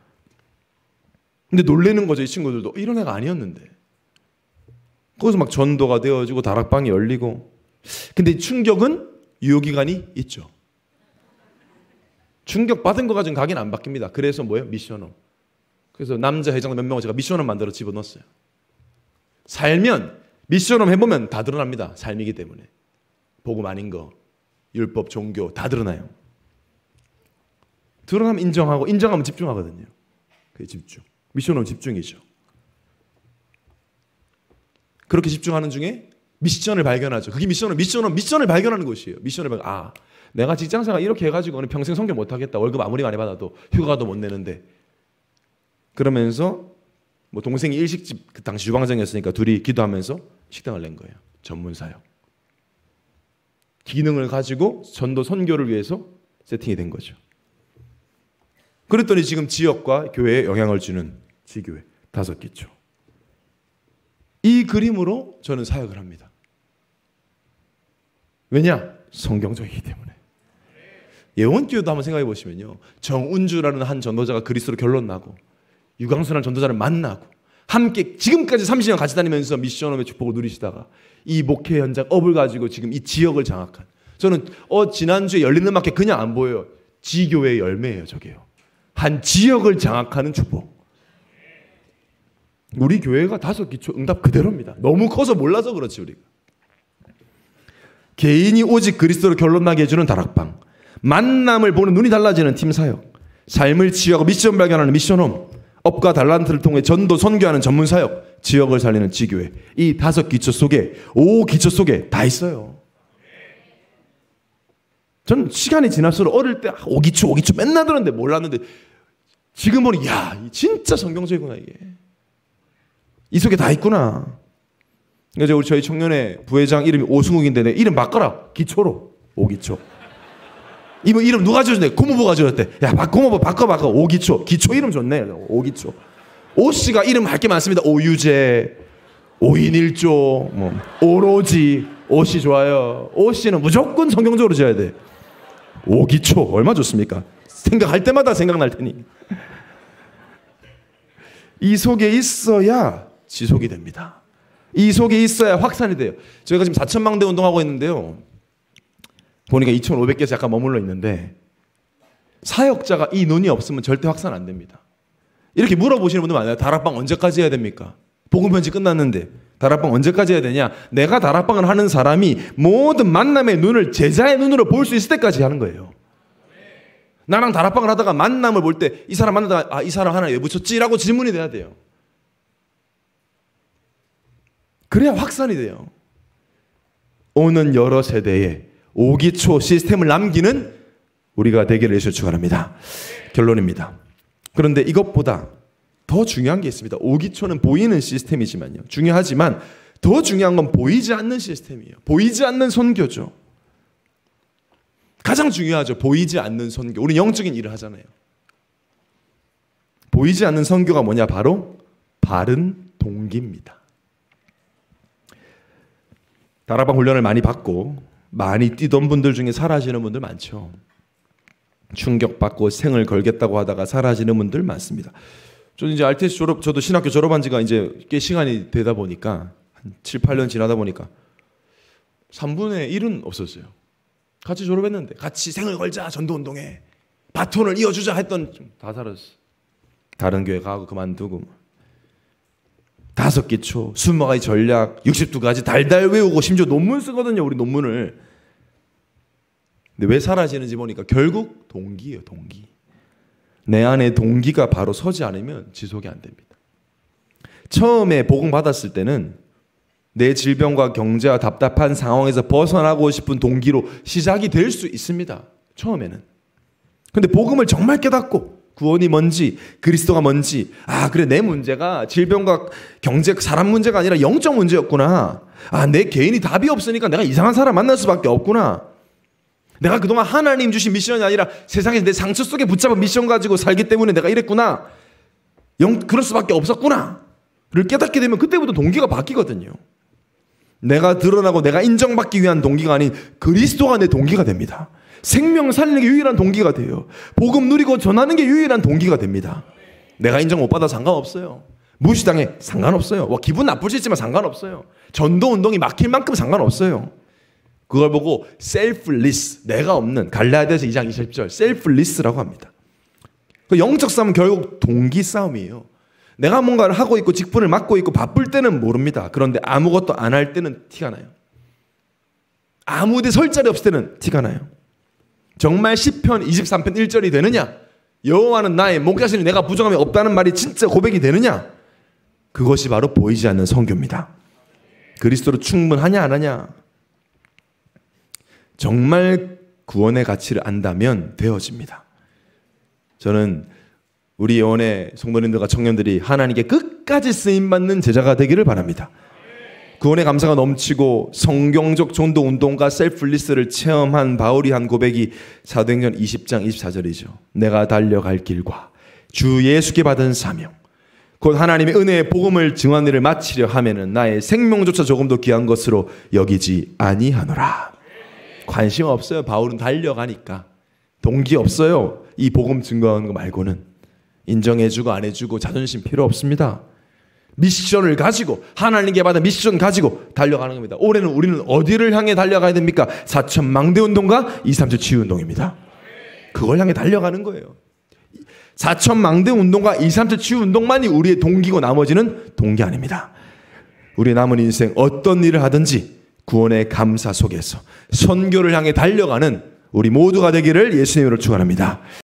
근데 놀래는 거죠. 이 친구들도 이런 애가 아니었는데. 거기서 막 전도가 되어지고 다락방이 열리고. 근데 충격은 유효기간이 있죠. 충격받은 거 가지고 가긴 안 바뀝니다. 그래서 뭐예요? 미션홈. 그래서 남자 회장 몇 명을 제가 미션홈 만들어 집어넣었어요. 살면 미션홈 해보면 다 드러납니다. 삶이기 때문에. 복음 아닌 거, 율법, 종교 다 드러나요. 드러나면 인정하고 인정하면 집중하거든요. 그게 집중. 미션홈 집중이죠. 그렇게 집중하는 중에 미션을 발견하죠. 그게 미션을 발견하는 곳이에요. 내가 직장생활 이렇게 해가지고는 평생 성경 못하겠다. 월급 아무리 많이 받아도 휴가도 못 내는데. 그러면서 뭐 동생이 일식집 그 당시 주방장이었으니까 둘이 기도하면서 식당을 낸 거예요. 전문사역. 기능을 가지고 전도 선교를 위해서 세팅이 된 거죠. 그랬더니 지금 지역과 교회에 영향을 주는 지교회 5기초. 이 그림으로 저는 사역을 합니다. 왜냐? 성경적이기 때문에. 예원교회도 한번 생각해 보시면요. 정운주라는 한 전도자가 그리스도로 결론나고 유광수라는 전도자를 만나고 함께 지금까지 30년 같이 다니면서 미션홈의 축복을 누리시다가 이 목회 현장 업을 가지고 지금 이 지역을 장악한. 저는 지난주에 열린음악회 그냥 안 보여요. 지교회의 열매예요. 저게요. 한 지역을 장악하는 축복. 우리 교회가 5기초 응답 그대로입니다. 너무 커서 몰라서 그렇지 우리가. 개인이 오직 그리스도로 결론나게 해주는 다락방, 만남을 보는 눈이 달라지는 팀사역, 삶을 치유하고 미션 발견하는 미션홈, 업과 달란트를 통해 전도 선교하는 전문사역, 지역을 살리는 지교회. 이 5기초 속에 5기초 속에 다 있어요. 저는 시간이 지날수록 어릴 때 5기초 맨날 들었는데 몰랐는데 지금 보니 진짜 성경적이구나 이게. 이 속에 다 있구나. 그래서 우리 저희 청년회 부회장 이름이 오승욱인데 내 이름 바꿔라. 기초로 5기초. 이름 누가 지어줬대? 고모부가 지어줬대. 야, 고모부 바꿔. 5기초. 기초 이름 좋네. 5기초. 오씨가 이름 할 게 많습니다. 오유재, 5인 1조, 오로지. 오씨 좋아요. 오씨는 무조건 성경적으로 지어야 돼. 5기초. 얼마 좋습니까? 생각할 때마다 생각날 테니. 이 속에 있어야 지속이 됩니다. 이 속에 있어야 확산이 돼요. 저희가 지금 4,000망대 운동하고 있는데요. 보니까 2,500개에서 약간 머물러 있는데 사역자가 이 눈이 없으면 절대 확산 안 됩니다. 이렇게 물어보시는 분들 많아요. 다락방 언제까지 해야 됩니까? 복음편지 끝났는데 다락방 언제까지 해야 되냐? 내가 다락방을 하는 사람이 모든 만남의 눈을 제자의 눈으로 볼 수 있을 때까지 하는 거예요. 나랑 다락방을 하다가 만남을 볼 때 이 사람 만나다가 이 사람 하나 왜 붙였지라고 질문이 돼야 돼요. 그래야 확산이 돼요. 오는 여러 세대에 5기초 시스템을 남기는 우리가 되기를 예수 축원합니다. 결론입니다. 그런데 이것보다 더 중요한 게 있습니다. 5기초는 보이는 시스템이지만요. 중요하지만 더 중요한 건 보이지 않는 시스템이에요. 보이지 않는 선교죠. 가장 중요하죠. 보이지 않는 선교. 우리 영적인 일을 하잖아요. 보이지 않는 선교가 뭐냐? 바로 바른 동기입니다. 다락방 훈련을 많이 받고 많이 뛰던 분들 중에 사라지는 분들 많죠. 충격받고 생을 걸겠다고 하다가 사라지는 분들 많습니다. 저도 이제 RTS 저도 신학교 졸업한 지가 이제 꽤 시간이 되다 보니까 한 7, 8년 지나다 보니까 3분의 1은 없었어요. 같이 졸업했는데 같이 생을 걸자 전도운동에 바톤을 이어주자 했던 다 사라졌어. 다른 교회 가고 그만두고 5기초, 20가지 전략, 62가지 달달 외우고 심지어 논문 쓰거든요. 우리 논문을. 근데 왜 사라지는지 보니까 결국 동기예요, 동기. 내 안에 동기가 바로 서지 않으면 지속이 안 됩니다. 처음에 복음 받았을 때는 내 질병과 경제와 답답한 상황에서 벗어나고 싶은 동기로 시작이 될 수 있습니다. 처음에는. 근데 복음을 정말 깨닫고 구원이 뭔지, 그리스도가 뭔지, 그래, 내 문제가 질병과 경제, 사람 문제가 아니라 영적 문제였구나. 내 개인이 답이 없으니까 내가 이상한 사람 만날 수밖에 없구나. 내가 그동안 하나님 주신 미션이 아니라 세상에서 내 상처 속에 붙잡은 미션 가지고 살기 때문에 내가 이랬구나. 그럴 수밖에 없었구나. 를 깨닫게 되면 그때부터 동기가 바뀌거든요. 내가 드러나고 내가 인정받기 위한 동기가 아닌 그리스도가 내 동기가 됩니다. 생명 살리는 게 유일한 동기가 돼요. 복음 누리고 전하는 게 유일한 동기가 됩니다. 내가 인정 못 받아 상관없어요. 무시당해 상관없어요. 기분 나쁠 수 있지만 상관없어요. 전도 운동이 막힐 만큼 상관없어요. 그걸 보고 selfless, 내가 없는, 갈라디아서 2장 20절 selfless라고 합니다. 그 영적 싸움은 결국 동기 싸움이에요. 내가 뭔가를 하고 있고 직분을 맡고 있고 바쁠 때는 모릅니다. 그런데 아무것도 안 할 때는 티가 나요. 아무 데 설 자리 없을 때는 티가 나요. 정말 시편 23편 1절이 되느냐? 여호와는 나의 목자시니 내가 부정함이 없다는 말이 진짜 고백이 되느냐? 그것이 바로 보이지 않는 선교입니다. 그리스도로 충분하냐 안 하냐? 정말 구원의 가치를 안다면 되어집니다. 저는 우리 예원의 성도님들과 청년들이 하나님께 끝까지 쓰임받는 제자가 되기를 바랍니다. 구원의 감사가 넘치고 성경적 전도 운동과 셀프리스를 체험한 바울이 한 고백이 사도행전 20장 24절이죠. 내가 달려갈 길과 주 예수께 받은 사명 곧 하나님의 은혜의 복음을 증언하는 일을 마치려 하면은 나의 생명조차 조금도 귀한 것으로 여기지 아니하노라. 관심 없어요. 바울은 달려가니까. 동기 없어요. 이 복음 증거하는 거 말고는. 인정해주고 안 해주고 자존심 필요 없습니다. 미션을 가지고 하나님께 받은 미션 가지고 달려가는 겁니다. 올해는 우리는 어디를 향해 달려가야 됩니까? 4천 망대 운동과 237 치유 운동입니다. 그걸 향해 달려가는 거예요. 4천 망대 운동과 237 치유 운동만이 우리의 동기고 나머지는 동기 아닙니다. 우리 남은 인생 어떤 일을 하든지 구원의 감사 속에서 선교를 향해 달려가는 우리 모두가 되기를 예수님으로 축원합니다.